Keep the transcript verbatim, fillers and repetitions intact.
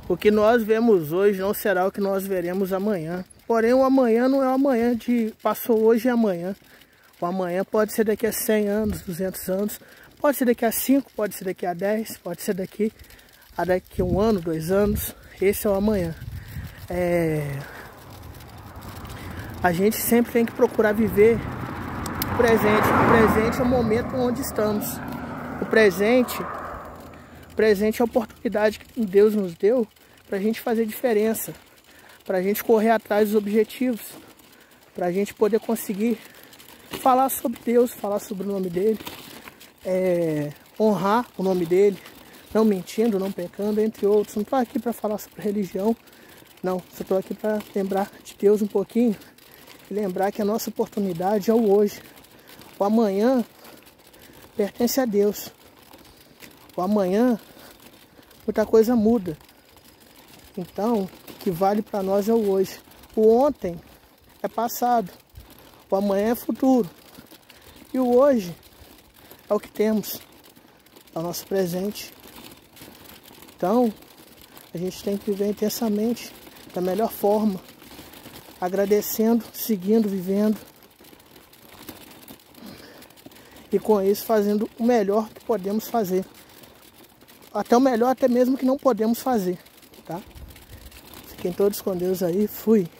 O que nós vemos hoje não será o que nós veremos amanhã. Porém, o amanhã não é o amanhã de passou hoje e amanhã. O amanhã pode ser daqui a cem anos, duzentos anos, pode ser daqui a cinco, pode ser daqui a dez, pode ser daqui a daqui a um ano, dois anos. Esse é o amanhã. É... A gente sempre tem que procurar viver o presente. O presente é o momento onde estamos. O presente, o presente é a oportunidade que Deus nos deu para a gente fazer diferença, para a gente correr atrás dos objetivos, para a gente poder conseguir falar sobre Deus, falar sobre o nome dele, é, honrar o nome dele, não mentindo, não pecando, entre outros. Não estou aqui para falar sobre religião, não. Só estou aqui para lembrar de Deus um pouquinho e lembrar que a nossa oportunidade é o hoje. O amanhã pertence a Deus. O amanhã, muita coisa muda. Então, o que vale para nós é o hoje. O ontem é passado. O amanhã é futuro. E o hoje é o que temos. É o nosso presente. Então, a gente tem que viver intensamente, da melhor forma. Agradecendo, seguindo, vivendo. E com isso fazendo o melhor que podemos fazer. Até o melhor até mesmo que não podemos fazer, tá? Fiquem todos com Deus aí. Fui.